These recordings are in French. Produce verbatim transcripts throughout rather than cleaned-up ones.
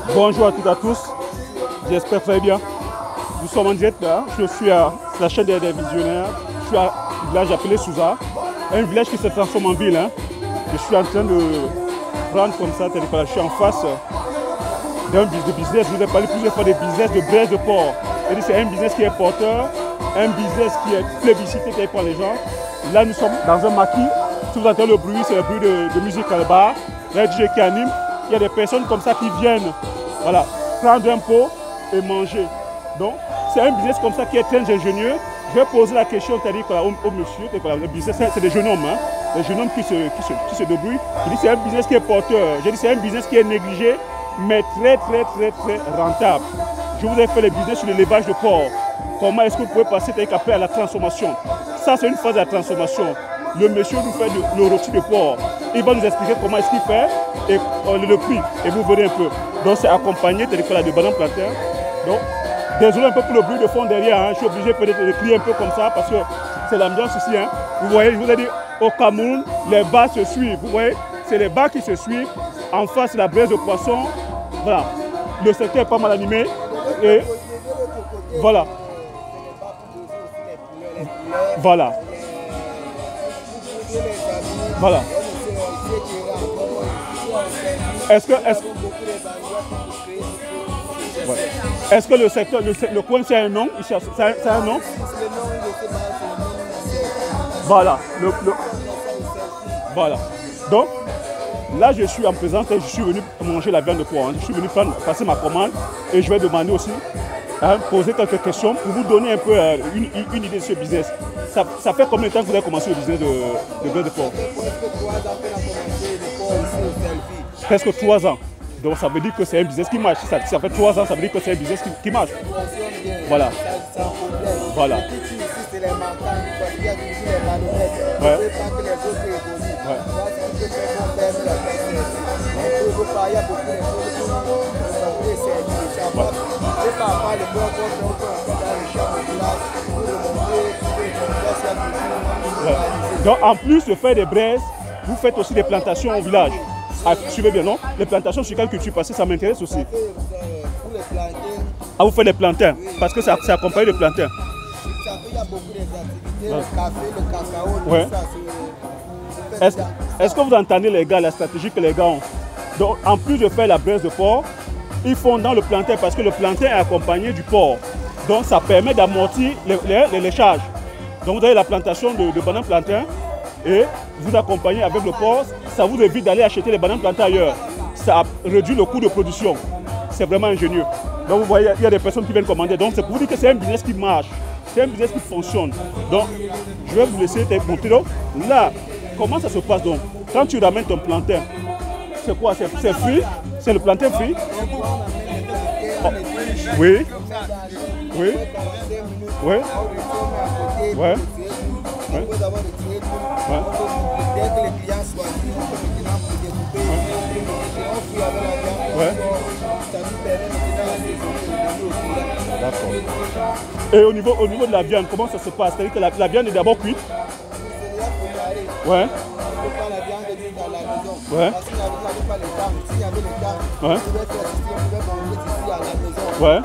Bonjour à toutes et à tous, j'espère très bien. Nous sommes en direct là, je suis à la chaîne des, des visionnaires, je suis à un village appelé Souza, un village qui se transforme en ville. Hein. Je suis en train de prendre comme ça, je suis en face d'un business, je vous ai parlé plusieurs fois des business de braise de porc. C'est un business qui est porteur, un business qui est plébiscité qui est pour les gens. Là nous sommes dans un maquis, si vous entendez le bruit, c'est le bruit de, de musique à la bar, il y a un D J qui anime, il y a des personnes comme ça qui viennent voilà, prendre un pot et manger. Donc c'est un business comme ça qui est très ingénieux. Je vais poser la question voilà, au, au monsieur, le business c'est des jeunes hommes, hein, des jeunes hommes qui se, qui se, qui se débrouillent. Je dis c'est un business qui est porteur, je dis c'est un business qui est négligé, mais très très très très rentable. Je vous ai fait le business sur l'élevage de porc. Comment est-ce que vous pouvez passer après à la transformation? Ça c'est une phase de la transformation. Le monsieur nous fait de, le rôti de porc. Il va nous expliquer comment est-ce qu'il fait et euh, le prix. Et vous verrez un peu. Donc c'est accompagné de banane plantain. Donc désolé un peu pour le bruit de fond derrière. Hein. Je suis obligé peut-être de crier un peu comme ça parce que c'est l'ambiance ici. Hein. Vous voyez, je vous ai dit, au Cameroun, les bars se suivent. Vous voyez, c'est les bars qui se suivent. En face, la braise de poisson. Voilà. Le secteur est pas mal animé. Et voilà. Voilà. Voilà. Est-ce que, est-ce, ouais. Est-ce que le secteur, le, le coin, c'est un nom? C'est un, un nom? Voilà. Le, le, voilà. Donc, là, je suis en présence et je suis venu manger la viande de porc. Je suis venu prendre, passer ma commande et je vais demander aussi, hein, poser quelques questions pour vous donner un peu euh, une, une idée de ce business. Ça, ça fait combien de temps que vous avez commencé le business de, de viande de porc? Presque trois ans. Donc ça veut dire que c'est un business qui marche. Ça, ça fait trois ans, ça veut dire que c'est un business qui, qui marche. Voilà. Voilà. Ouais. Ouais. Ouais. Donc en plus de faire des braises, vous faites aussi des plantations au village. Ah, suivez bien, non? Les plantations sur quelle culture? Parce que ça m'intéresse aussi. Ah, vous faites les plantains? Parce que c'est accompagné de plantains. Il y a beaucoup d'activités, le café, le cacao, ouais. Est-ce est que vous entendez les gars, la stratégie que les gars ont? Donc, en plus de faire la braise de porc, ils font dans le plantain parce que le plantain est accompagné du porc. Donc, ça permet d'amortir les, les, les léchages. Donc, vous avez la plantation de, de bananes plantain et vous accompagnez avec le porc. Ça vous évite d'aller acheter les bananes plantain ailleurs. Ça réduit le coût de production. C'est vraiment ingénieux. Donc, vous voyez, il y a des personnes qui viennent commander. Donc, c'est pour vous dire que c'est un business qui marche. C'est un business qui fonctionne. Donc, je vais vous laisser montrer. Donc, là, comment ça se passe donc? Quand tu ramènes ton plantain, c'est quoi? C'est frit? C'est le plantain frit? Oh. Oui. Oui. Oui. Ouais. Ouais. Ouais. Ouais. D'accord. Et au niveau, au niveau de la viande, comment ça se passe? C'est-à-dire que la, la viande est d'abord cuite? Ouais. Ouais. Ouais. Ouais.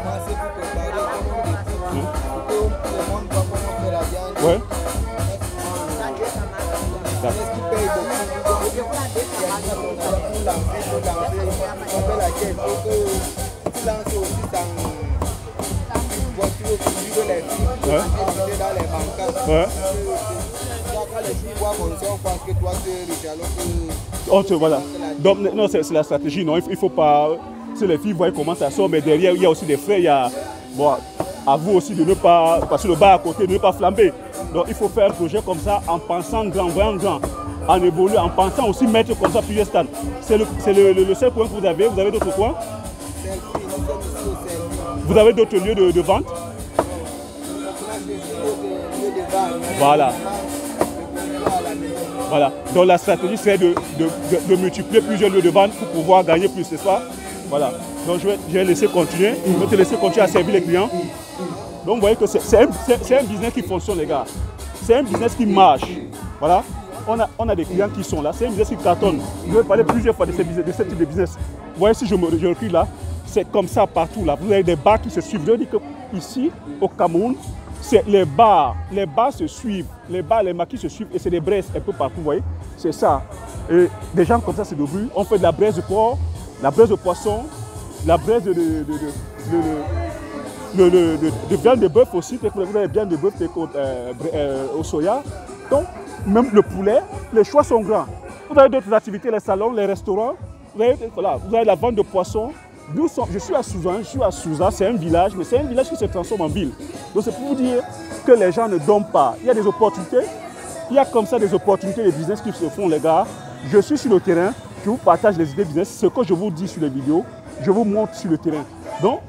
Ouais. Ouais. Oh, voilà. Donc, non, c'est la stratégie. Non, il ne faut pas. Si les filles voient comment ça sort, mais derrière, il y a aussi des frais. Il y a, bon, à vous aussi de ne pas, parce que le bar à côté, de ne pas flamber. Donc, il faut faire un projet comme ça en pensant grand, vraiment grand, en évoluant, en pensant aussi mettre comme ça plusieurs stands. C'est le, le, le, le seul point que vous avez. Vous avez d'autres points? Vous avez d'autres lieux de, de vente? Voilà. Voilà. Donc la stratégie serait de, de, de, de multiplier plusieurs lieux de vente pour pouvoir gagner plus, c'est ça? Voilà. Donc je vais, je vais laisser continuer. Je vais te laisser continuer à servir les clients. Donc vous voyez que c'est un, un business qui fonctionne, les gars. C'est un business qui marche. Voilà. On a, on a des clients qui sont là. C'est un business qui cartonne. Je vais parler plusieurs fois de ce, de ce type de business. voyez, si je me je recule là, c'est comme ça partout là. Vous avez des bars qui se suivent. Je dis que ici, au Cameroun, c'est les bars. Les bars se suivent. Les bars, les maquis se suivent. Et c'est des braises un peu partout, vous voyez. C'est ça. Et des gens comme ça, c'est debout. On fait de la braise de porc, la braise de poisson, la braise de, de, de, de, de, de, de, de, de viande de bœuf aussi. Vous avez viande de bœuf euh, euh, au soya. Donc, même le poulet, les choix sont grands. Vous avez d'autres activités, les salons, les restaurants. Vous avez, voilà, vous avez la vente de poissons. Nous sommes, je suis à Souza, je suis à Souza, c'est un village, mais c'est un village qui se transforme en ville. Donc c'est pour vous dire que les gens ne dorment pas. Il y a des opportunités, il y a comme ça des opportunités de business qui se font, les gars. Je suis sur le terrain, je vous partage les idées de business, ce que je vous dis sur les vidéos, je vous montre sur le terrain. Donc,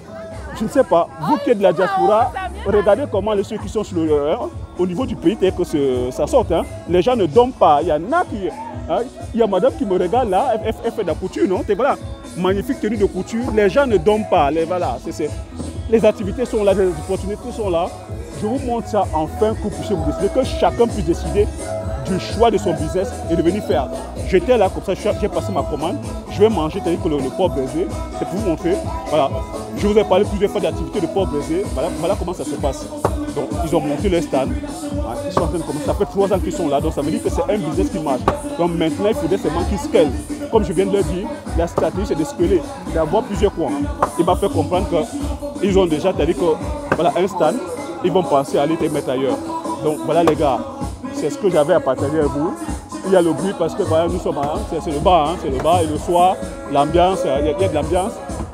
je ne sais pas, vous qui êtes de la diaspora, regardez comment les ceux qui sont sur le, euh, au niveau du pays, que ce, ça sorte. Hein. Les gens ne dorment pas. Il y en a qui... Hein, il y a madame qui me regarde là, elle, elle fait de la couture, non? Et voilà, magnifique tenue de couture. Les gens ne dorment pas. Les, voilà, c'est, c'est, les activités sont là, les opportunités sont là. Je vous montre ça enfin que vous puissiez vous décider, que chacun puisse décider du choix de son business et de venir faire. J'étais là comme ça, j'ai passé ma commande, je vais manger, c'est-à-dire que le, le porc braisé, c'est pour vous montrer. Voilà, je vous ai parlé plusieurs fois d'activités de porc braisé, voilà, voilà comment ça se passe. Donc ils ont monté leur stand, ils sont en train de commencer, ça fait trois ans qu'ils sont là, donc ça veut dire que c'est un business qui marche. Donc maintenant il faudrait seulement qu'ils scalent. Comme je viens de le dire, la stratégie c'est de scaler, d'avoir plusieurs coins. Il m'a fait comprendre qu'ils ont déjà, c'est-à-dire que voilà, un stand, ils vont penser à aller te mettre ailleurs. Donc voilà les gars, c'est ce que j'avais à partager avec vous. Il y a le bruit parce que voilà, nous sommes, hein, c'est, c'est le bar, hein, c'est le bar et le soir, l'ambiance, il y, y a de l'ambiance.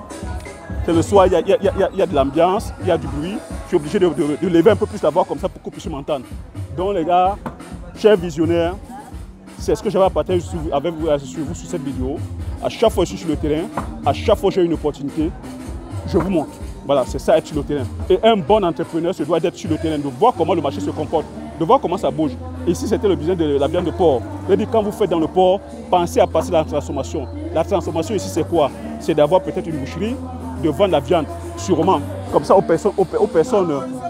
C'est le soir, il y a, y, a, y, a, y a de l'ambiance, il y a du bruit. Je suis obligé de, de, de lever un peu plus la voix comme ça pour que vous puissiez m'entendre. Donc les gars, chers visionnaires, c'est ce que j'avais à partager avec vous, sur vous sur cette vidéo. À chaque fois que je suis sur le terrain, à chaque fois que j'ai une opportunité, je vous montre. Voilà, c'est ça être sur le terrain. Et un bon entrepreneur se doit d'être sur le terrain, de voir comment le marché se comporte, de voir comment ça bouge. Ici, c'était le business de la viande de porc. Je dis, quand vous faites dans le porc, pensez à passer à la transformation. La transformation ici, c'est quoi? C'est d'avoir peut-être une boucherie, de vendre la viande, sûrement. Comme ça, aux personnes, aux, aux personnes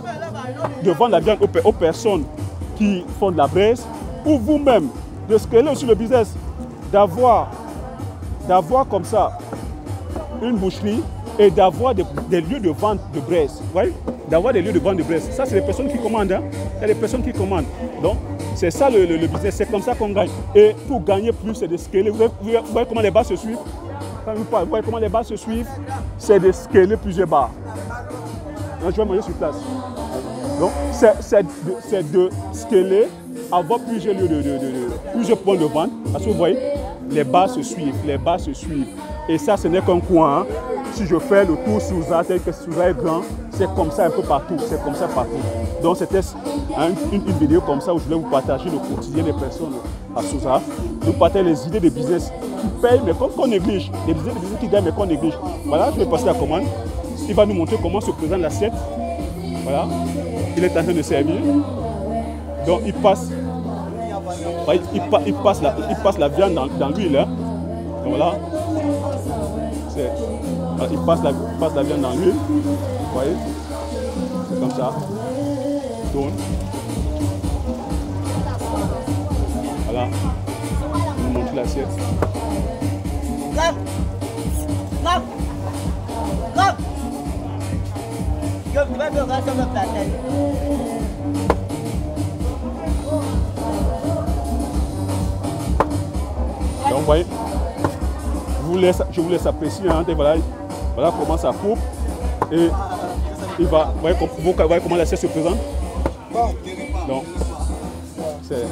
de vendre la viande aux, aux personnes qui font de la braise, ou vous-même, de scaler sur le business, d'avoir, d'avoir comme ça une boucherie, et d'avoir des, des lieux de vente de braise, ouais? D'avoir des lieux de vente de braise. Ça, c'est les personnes qui commandent. Hein? Il y a des personnes qui commandent. Donc, c'est ça le, le, le business, c'est comme ça qu'on gagne. Et pour gagner plus, c'est de scaler. Vous voyez, vous voyez comment les bars se suivent? Vous voyez comment les bars se suivent? C'est de scaler plusieurs bars. Donc, je vais manger sur place. Donc, c'est, c'est, de, c'est de scaler, avoir plusieurs lieux de, de, de, de plusieurs points de vente. Parce que vous voyez, les bars se suivent, les bars se suivent. Et ça, ce n'est qu'un coin. Hein? Si je fais le tour Souza, tel que Souza est grand, c'est comme ça un peu partout, c'est comme ça partout. Donc c'était hein, une, une vidéo comme ça où je voulais vous partager le quotidien des personnes à Souza. Vous partagez les idées de business qui payent mais qu'on néglige, les idées de business qui gagnent mais qu'on néglige. Voilà, je vais passer la commande. Il va nous montrer comment se présente l'assiette. Voilà, il est en train de servir. Donc il passe, il, il, il passe, la, il passe la viande dans, dans l'huile. Hein. Donc voilà. C'est, il passe la, passe la viande dans l'huile, vous voyez, c'est comme ça, il tourne, voilà, je vous montre l'assiette. Donc vous voyez, je vous laisse, je vous laisse apprécier, hein, et voilà, voilà comment ça coupe. Et il va, vous voyez, vous voyez comment l'assiette se présente. Donc, c'est...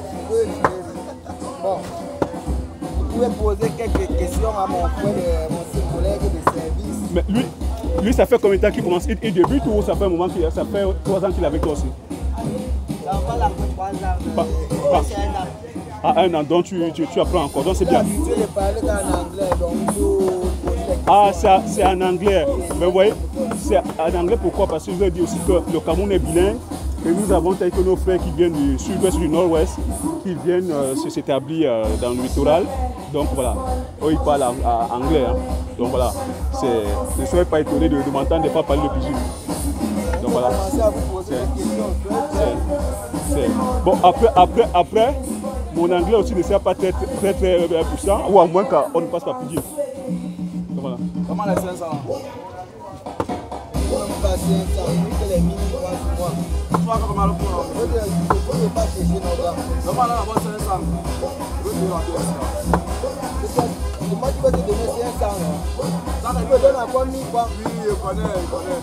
Bon, vous pouvez poser quelques questions à mon frère, mon collègue de service. Mais lui, lui, ça fait combien de temps qu'il commence? Il, il débute ou ça fait un moment qu'il ça fait trois ans qu'il est avec toi aussi? Ça va la trois ans. Pas, pas. C'est un an. Ah, un an, donc tu, tu, tu apprends encore, donc c'est bien. Je vais parler en anglais, donc vous... Ah, c'est en anglais. Mais vous voyez, c'est en anglais pourquoi? Parce que je vous ai dit aussi que le Cameroun est bilingue et nous avons tel que nos frères qui viennent du sud-ouest, du nord-ouest, qui viennent euh, s'établir euh, dans le littoral. Donc voilà, eux ils parlent à, à anglais. Hein. Donc voilà, ne soyez pas étonnés de, de m'entendre des fois parler le pidgin. Donc voilà. C'est, c'est, bon, après, après, après, mon anglais aussi ne sera pas très très très, très puissant, ou à moins qu'on ne passe pas plus vite. Voilà. Comment les cinq cents? Comment pas cinq cents? Oui, que les mini moi sur moi. Toi, comment le prendre? Je ne veux pas chercher nos gars. Comment là, on va cinq cents? Je veux dire, c'est moi qui vais te donner cinq cents. Ça, tu me donnes encore mille fois. Oui, je connais, je connais.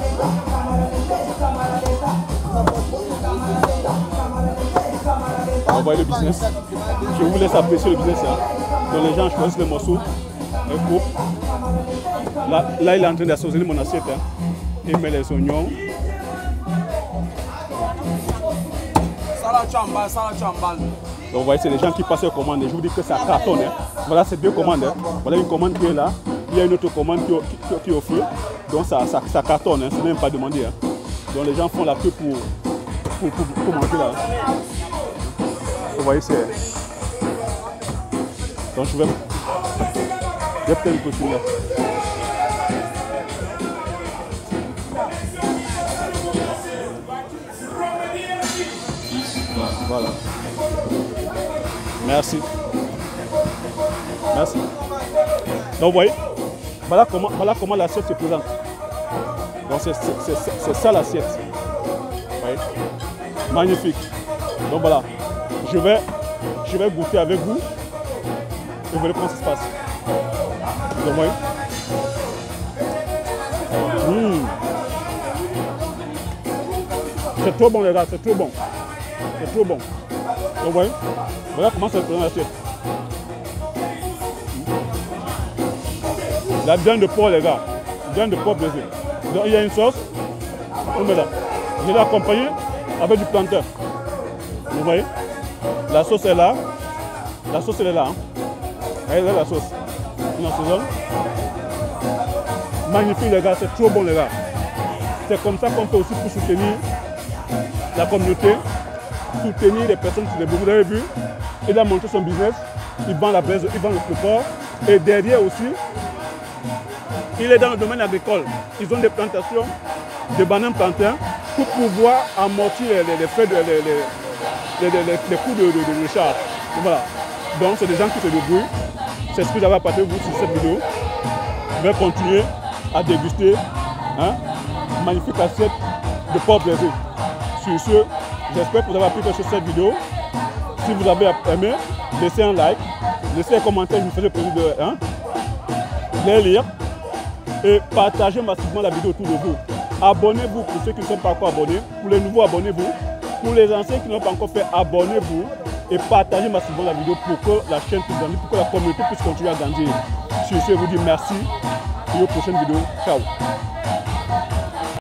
On voit le business. Je vous laisse apprécier le business. Hein. Donc les gens choisissent le morceau, un coupe. Là, là, il est en train d'assaisonner mon assiette. Hein. Il met les oignons. Donc vous voyez, c'est les gens qui passent les commandes. Je vous dis que ça cartonne. Hein. Voilà, c'est deux commandes. Hein. Voilà une commande qui est là. Il y a une autre commande qui, qui, qui est au feu. Donc ça, ça, ça cartonne. Hein. C'est même pas demandé. Hein. Donc les gens font la queue pour, pour, pour, pour manger là. Hein. Vous voyez, c'est... Donc je vais... Je vais peut-être continuer là. Voilà. Merci. Merci. Donc vous voyez, voilà comment, voilà comment l'assiette se présente. Donc c'est ça l'assiette. Vous voyez. Magnifique. Donc voilà. Je vais, je vais goûter avec vous. Et vous verrez comment ça se passe. Donc vous voyez. Mmh. C'est trop bon les gars, c'est trop bon. C'est trop bon. Donc vous voyez, voilà comment ça se présente l'assiette. La viande de porc les gars, viande de porc brisée. Donc il y a une sauce, on met là. Je l'ai accompagné avec du plantain. Vous voyez, la sauce est là, la sauce elle est là. Hein. Elle est là la sauce. On assaisonne. Magnifique les gars, c'est trop bon les gars. C'est comme ça qu'on peut aussi pour soutenir la communauté, soutenir les personnes qui les vous avez vu. Il a monté son business, il vend la braise, il vend le porc. Et derrière aussi, il est dans le domaine agricole. Ils ont des plantations de bananes plantains pour pouvoir amortir les, les, les frais, de, les, les, les, les, les coûts de, de, de recharge. Voilà. Donc c'est des gens qui se débrouillent. C'est ce que j'avais apporté vous sur cette vidéo. Je vais continuer à déguster hein, magnifique assiette de porc braisé. Sur ce, j'espère que vous avez appris quelque chose sur cette vidéo. Si vous avez aimé, laissez un like, laissez un commentaire, je vous fais plaisir de hein, les lire. Et partagez massivement la vidéo autour de vous. Abonnez-vous pour ceux qui ne sont pas encore abonnés. Pour les nouveaux, abonnez-vous. Pour les anciens qui n'ont pas encore fait, abonnez-vous. Et partagez massivement la vidéo pour que la chaîne puisse grandir, pour que la communauté puisse continuer à grandir. Sur ce, je vous dis merci et aux prochaines vidéos. Ciao.